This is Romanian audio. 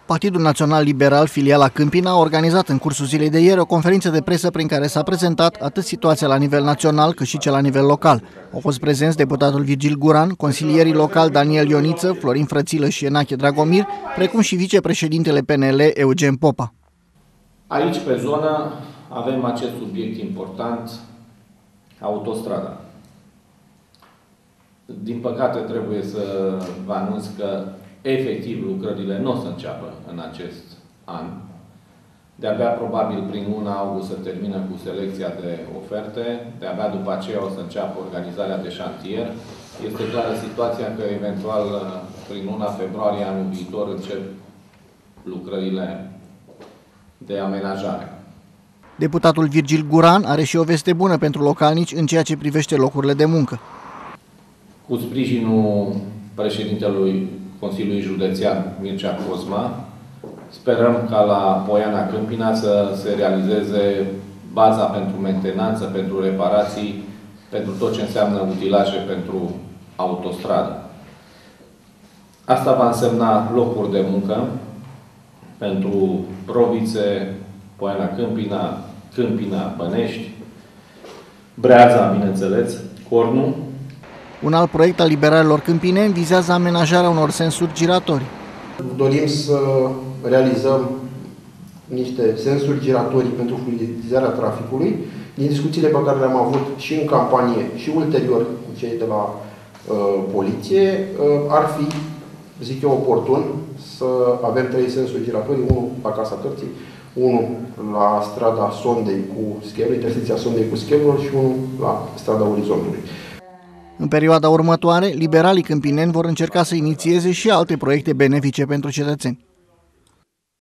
Partidul Național Liberal, filiala Câmpina, a organizat în cursul zilei de ieri o conferință de presă prin care s-a prezentat atât situația la nivel național cât și cea la nivel local. Au fost prezenți deputatul Virgil Guran, consilierii locali Daniel Ioniță, Florin Frățilă și Enache Dragomir, precum și vicepreședintele PNL Eugen Popa. Aici, pe zonă, avem acest subiect important, autostrada. Din păcate, trebuie să vă anunț că efectiv lucrările nu o să înceapă în acest an. De-abia probabil prin luna august se termină cu selecția de oferte, de-abia după aceea o să înceapă organizarea de șantier. Este clară situația că eventual prin luna februarie anul viitor încep lucrările de amenajare. Deputatul Virgil Guran are și o veste bună pentru localnici în ceea ce privește locurile de muncă. Cu sprijinul președintelui Consiliului Județean Mircea Cosma, sperăm ca la Poiana Câmpina să se realizeze baza pentru mentenanță, pentru reparații, pentru tot ce înseamnă utilaje pentru autostradă. Asta va însemna locuri de muncă pentru Provițe, Poiana Câmpina, Câmpina, Bănești, Breaza, bineînțeles, Cornu. Un alt proiect al liberalilor câmpineni vizează amenajarea unor sensuri giratorii. Dorim să realizăm niște sensuri giratorii pentru fluidizarea traficului. Din discuțiile pe care le-am avut și în campanie și ulterior cu cei de la poliție, ar fi, zic eu, oportun să avem 3 sensuri giratorii, unul la Casa Cărții, unul la strada Sondei cu Schevul, intersecția Sondei cu Schevul și unul la strada Orizontului. În perioada următoare, liberalii câmpineni vor încerca să inițieze și alte proiecte benefice pentru cetățeni.